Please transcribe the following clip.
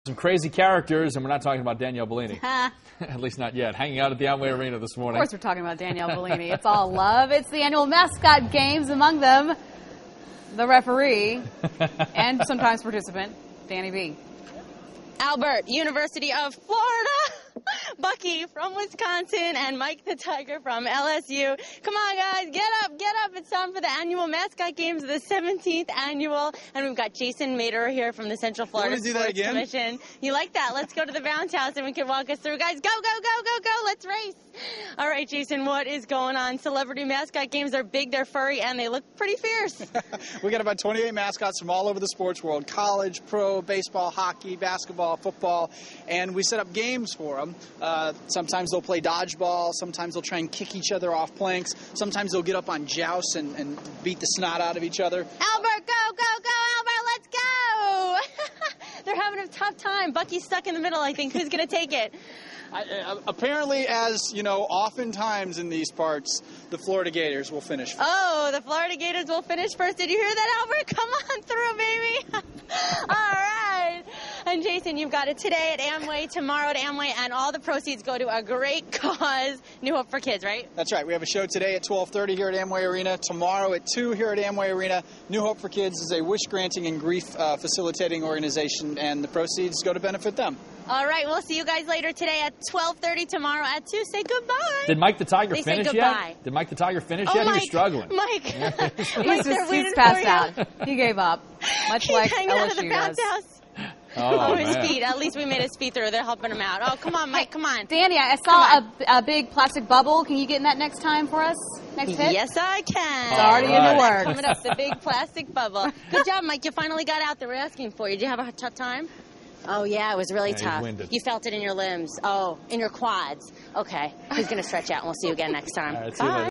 Some crazy characters, and we're not talking about Danielle Bellini. At least not yet. Hanging out at the Amway Arena this morning. Of course we're talking about Danielle Bellini. It's all love. It's the annual mascot games, among them the referee and sometimes participant, Danny B. Albert, University of Florida, Bucky from Wisconsin, and Mike the Tiger from LSU. Come on, guys, get up. It's time for the annual mascot games, the 17th annual. And we've got Jason Mader here from the Central Florida Sports Commission. You like that? Let's go to the bounce house and we can walk us through. Guys, go. Let's race. All right, Jason, what is going on? Celebrity mascot games are big, they're furry, and they look pretty fierce. We got about 28 mascots from all over the sports world: college, pro, baseball, hockey, basketball, football, and we set up games for them. Sometimes they'll play dodgeball, sometimes they'll try and kick each other off planks, sometimes they'll get up on jousts and beat the snot out of each other. Albert, go, Albert, let's go! They're having a tough time. Bucky's stuck in the middle, I think. Who's going to take it? Apparently, as you know, oftentimes in these parts, the Florida Gators will finish first. Oh, the Florida Gators will finish first. Did you hear that, Albert? Come on through, baby. All right. And Jason, you've got it today at Amway, tomorrow at Amway, and all the proceeds go to a great cause, New Hope for Kids, right? That's right. We have a show today at 12:30 here at Amway Arena, tomorrow at 2 here at Amway Arena. New Hope for Kids is a wish-granting and grief-facilitating organization, and the proceeds go to benefit them. All right, we'll see you guys later today at 12:30, tomorrow at 2. Say goodbye. Did Mike the Tiger finish goodbye. yet? Did Mike the Tiger finish yet? Mike, He was struggling. Mike. He's passed out. He gave up, much like LSU does. Oh, his man. feet. At least we made his feet through. They're helping him out. Oh, come on, Mike, come on. Danny, I saw a big plastic bubble. Can you get in that next time for us? Next hit? Yes, I can. It's already in the works. Coming up, the big plastic bubble. Good job, Mike. You finally got out there. We're asking for you. Did you have a tough time? Oh, yeah, it was really tough. You felt it in your limbs. Oh, in your quads. Okay. He's going to stretch out, and we'll see you again next time. All right, see you later.